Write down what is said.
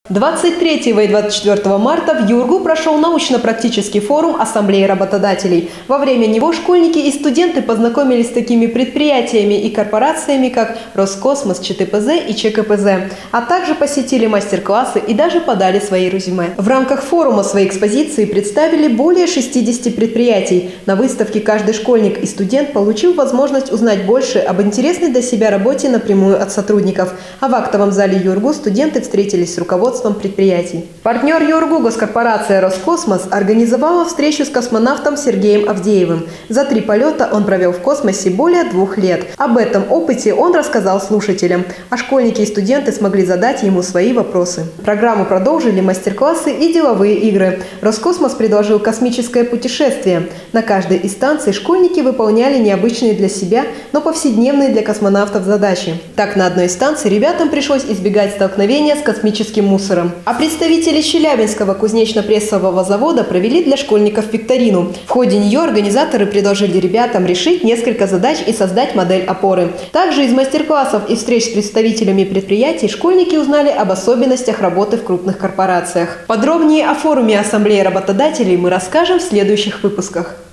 23 и 24 марта в Юргу прошел научно-практический форум Ассамблеи работодателей. Во время него школьники и студенты познакомились с такими предприятиями и корпорациями, как Роскосмос, ЧТПЗ и ЧКПЗ, а также посетили мастер-классы и даже подали свои резюме. В рамках форума свои экспозиции представили более 60 предприятий. На выставке каждый школьник и студент получил возможность узнать больше об интересной для себя работе напрямую от сотрудников. А в актовом зале Юргу студенты встретились с руководством предприятий. Партнер Юргу, госкорпорация «Роскосмос», организовала встречу с космонавтом Сергеем Авдеевым. За 3 полета он провел в космосе более 2 лет. Об этом опыте он рассказал слушателям, а школьники и студенты смогли задать ему свои вопросы. Программу продолжили мастер-классы и деловые игры. Роскосмос предложил космическое путешествие. На каждой из станций школьники выполняли необычные для себя, но повседневные для космонавтов задачи. Так, на одной из станций ребятам пришлось избегать столкновения с космическим мусором. А представители Челябинского кузнечно-прессового завода провели для школьников викторину. В ходе нее организаторы предложили ребятам решить несколько задач и создать модель опоры. Также из мастер-классов и встреч с представителями предприятий школьники узнали об особенностях работы в крупных корпорациях. Подробнее о форуме Ассамблеи работодателей мы расскажем в следующих выпусках.